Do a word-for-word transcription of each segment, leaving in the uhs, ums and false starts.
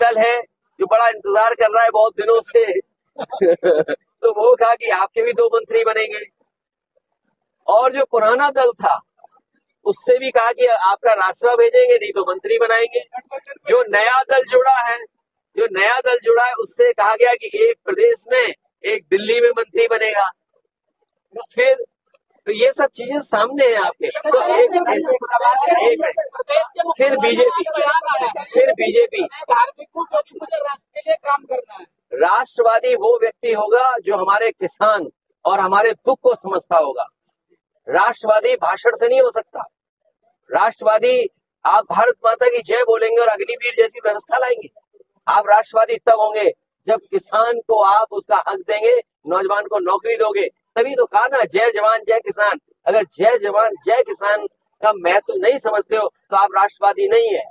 दल है जो बड़ा इंतजार कर रहा है बहुत दिनों से तो वो कहा कि आपके भी दो मंत्री बनेंगे। और जो पुराना दल था उससे भी कहा कि आपका रास्ता भेजेंगे, नहीं तो मंत्री बनाएंगे। जो नया दल जुड़ा है जो नया दल जुड़ा है उससे कहा गया कि एक प्रदेश में, एक दिल्ली में मंत्री बनेगा। फिर तो ये सब चीजें सामने हैं आपके। तो एक, एक, एक फिर बीजेपी फिर बीजेपी काम करना है। राष्ट्रवादी वो व्यक्ति होगा जो हमारे किसान और हमारे दुख को समझता होगा। राष्ट्रवादी भाषण से नहीं हो सकता। राष्ट्रवादी आप भारत माता की जय बोलेंगे और अग्निवीर जैसी व्यवस्था लाएंगे। आप राष्ट्रवादी तब होंगे जब किसान को आप उसका हक देंगे, नौजवान को नौकरी दोगे। तभी तो कहा ना, जय जवान जय किसान। अगर जय जवान जय किसान का महत्व नहीं समझते हो तो आप राष्ट्रवादी नहीं है।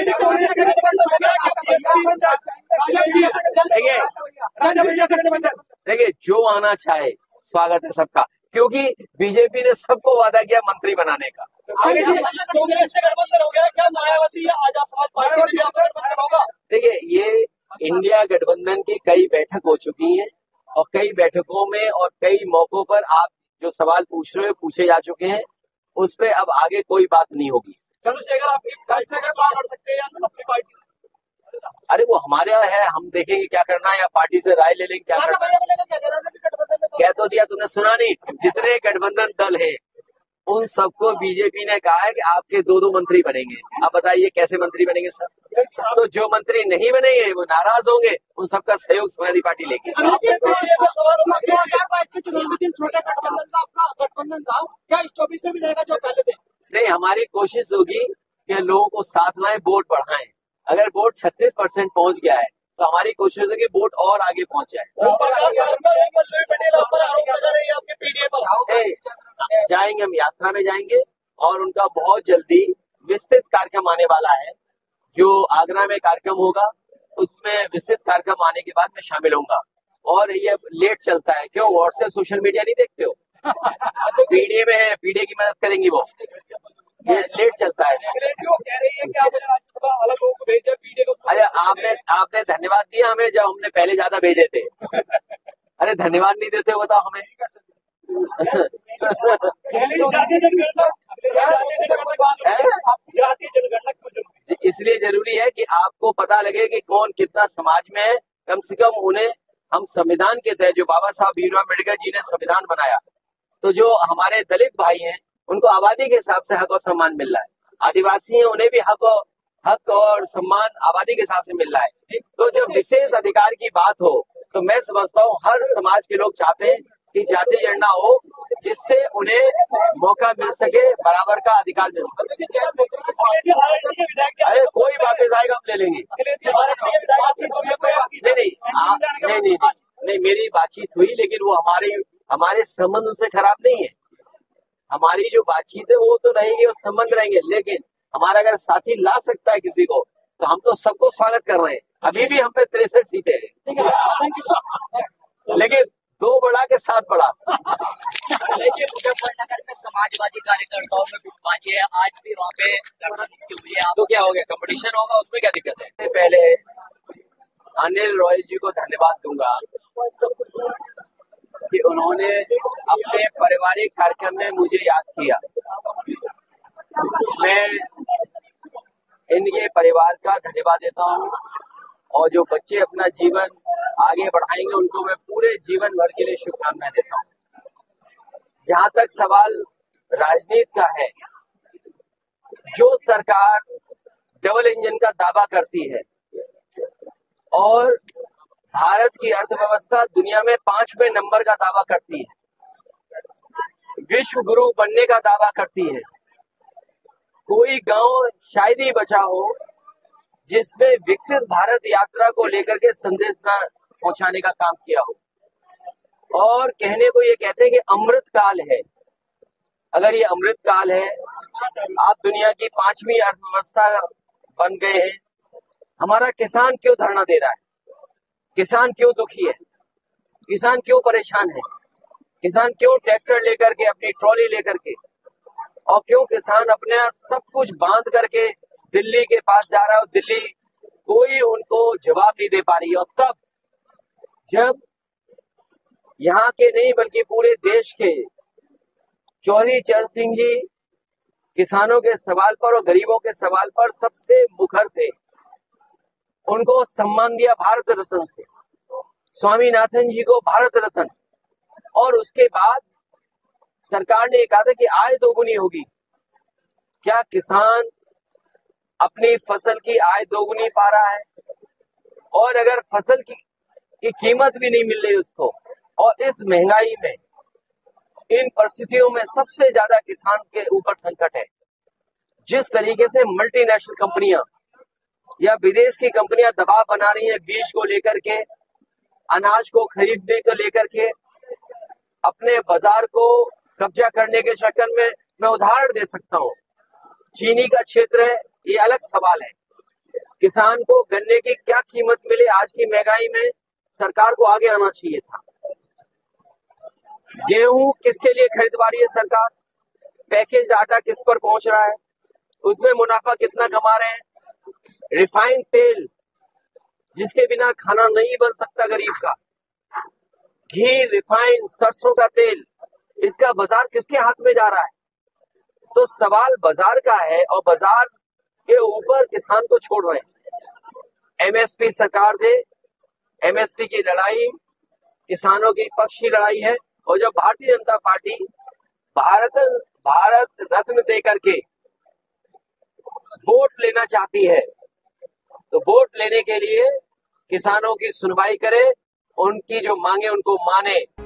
देखिए, जो आना चाहे स्वागत है सबका, क्योंकि बीजेपी ने सबको वादा किया मंत्री बनाने का। कांग्रेस से गठबंधन हो गया, क्या मायावती या आजाद समाज पार्टी से भी आपका गठबंधन होगा? देखिए, ये इंडिया गठबंधन की कई बैठक हो चुकी हैं और कई बैठकों में और कई मौकों पर आप जो सवाल पूछ रहे हो पूछे जा चुके हैं। उस पे अब आगे कोई बात नहीं होगी। चंद्रशेखर आप एक साइड से बाहर बढ़ सकते हैं या तो अपनी पार्टी। अरे वो हमारे यहाँ है, हम देखेंगे क्या करना है या पार्टी से राय ले लेंगे क्या करना है। कह तो दिया, तुमने सुना नहीं? जितने गठबंधन दल है उन सबको बीजेपी ने कहा है कि आपके दो दो मंत्री बनेंगे। आप बताइए कैसे मंत्री बनेंगे सब? तो जो मंत्री नहीं बनेंगे वो नाराज होंगे, उन सबका सहयोग समाजवादी पार्टी लेगी। छोटा गठबंधन था आपका, गठबंधन था क्या इस चौबीस में भी रहेगा जो पहले थे? नहीं, हमारी कोशिश होगी कि लोगों को साथ लाएं, वोट बढ़ाएं। अगर वोट छत्तीस परसेंट पहुंच गया है तो हमारी कोशिश होगी वोट और आगे पहुंच जाए। जाएंगे, हम यात्रा में जाएंगे और उनका बहुत जल्दी विस्तृत कार्यक्रम आने वाला है। जो आगरा में कार्यक्रम होगा उसमें विस्तृत कार्यक्रम आने के बाद मैं शामिल होऊंगा। और ये लेट चलता है, क्यों? व्हाट्सएप सोशल मीडिया नहीं देखते हो? पीडीए में है, पीडीए की मदद करेंगी वो। ये लेट चलता है। कह रही है कि आप राज्यसभा अलग लोगों को भेजे, पीडीए को। अरे आपने आपने धन्यवाद दिया हमें जब हमने पहले ज्यादा भेजे थे। अरे धन्यवाद नहीं देते हो बताओ हमें। इसलिए जरूरी है कि आपको पता लगे कि कौन कितना समाज में है। कम से कम उन्हें हम संविधान के तहत, जो बाबा साहब भीमराव अम्बेडकर जी ने संविधान बनाया, तो जो हमारे दलित भाई हैं उनको आबादी के हिसाब से हक और सम्मान मिल रहा है। आदिवासी हैं, उन्हें भी हक और हक और सम्मान आबादी के हिसाब से मिल रहा है। तो जब विशेष अधिकार की बात हो तो मैं समझता हूँ हर समाज के लोग चाहते हैं कि जाति गणना हो जिससे उन्हें मौका मिल सके, बराबर का अधिकार मिल सके। अरे कोई वापस आएगा हम ले लेंगे। नहीं नहीं आ, नहीं नहीं नहीं मेरी बातचीत हुई, लेकिन वो हमारे हमारे संबंध उनसे खराब नहीं है। हमारी जो बातचीत है वो तो रहेगी और संबंध रहेंगे, लेकिन हमारा अगर साथी ला सकता है किसी को तो हम तो सबको स्वागत कर रहे हैं। अभी भी हम पे तिरसठ सीटें हैं, लेकिन दो बड़ा के साथ बड़ा। मुजफ्फरनगर में समाजवादी कार्यकर्ताओं में गुटबाजी है, आज भी वहाँ पे हुई है। तो क्या हो गया, कंपटीशन होगा, उसमें क्या दिक्कत है? पहले अनिल रॉय जी को धन्यवाद दूंगा कि उन्होंने अपने पारिवारिक कार्यक्रम में मुझे याद किया। मैं इनके परिवार का धन्यवाद देता हूँ और जो बच्चे अपना जीवन आगे बढ़ाएंगे उनको मैं पूरे जीवन भर के लिए शुभकामनाएं देता हूँ। जहाँ तक सवाल राजनीति का है, जो सरकार डबल इंजन का दावा करती है और भारत की अर्थव्यवस्था दुनिया में पांचवें नंबर का दावा करती है, विश्व गुरु बनने का दावा करती है, कोई गांव शायद ही बचा हो जिसमें विकसित भारत यात्रा को लेकर के संदेश न पहुंचाने का काम किया हो। और कहने को ये कहते हैं कि अमृत काल है। अगर ये अमृत काल है, आप दुनिया की पांचवी अर्थव्यवस्था बन गए हैं, हमारा किसान क्यों धरना दे रहा है? किसान क्यों दुखी है? किसान क्यों परेशान है? किसान क्यों ट्रैक्टर लेकर के, अपनी ट्रॉली लेकर के, और क्यों किसान अपने सब कुछ बांध करके दिल्ली के पास जा रहा है और दिल्ली कोई उनको जवाब नहीं दे पा रही। और तब जब यहाँ के नहीं बल्कि पूरे देश के चौधरी चरण सिंह जी किसानों के सवाल पर और गरीबों के सवाल पर सबसे मुखर थे, उनको सम्मान दिया भारत रत्न से, स्वामीनाथन जी को भारत रत्न। और उसके बाद सरकार ने कहा था कि आय दोगुनी होगी। क्या किसान अपनी फसल की आय दोगुनी पा रहा है? और अगर फसल की, की कीमत भी नहीं मिल रही उसको, और इस महंगाई में, इन परिस्थितियों में सबसे ज्यादा किसान के ऊपर संकट है। जिस तरीके से मल्टीनेशनल कंपनियां या विदेश की कंपनियां दबाव बना रही हैं बीज को लेकर के, अनाज को खरीदने को लेकर के, अपने बाजार को कब्जा करने के चक्कर में, मैं उदाहरण दे सकता हूं, चीनी का क्षेत्र है, ये अलग सवाल है। किसान को गन्ने की क्या कीमत मिले आज की महंगाई में, सरकार को आगे आना चाहिए था। गेहूं किसके लिए खरीदवा रही है सरकार? पैकेज आटा किस पर पहुंच रहा है? उसमें मुनाफा कितना कमा रहे हैं? रिफाइंड तेल जिसके बिना खाना नहीं बन सकता गरीब का, घी, रिफाइंड, सरसों का तेल, इसका बाजार किसके हाथ में जा रहा है? तो सवाल बाजार का है और बाजार के ऊपर किसान को छोड़ रहे हैं। एमएसपी सरकार दे, एमएसपी की लड़ाई किसानों की पक्ष की लड़ाई है। और जब भारतीय जनता पार्टी भारत भारत रत्न दे करके वोट लेना चाहती है, तो वोट लेने के लिए किसानों की सुनवाई करे, उनकी जो मांगे उनको माने।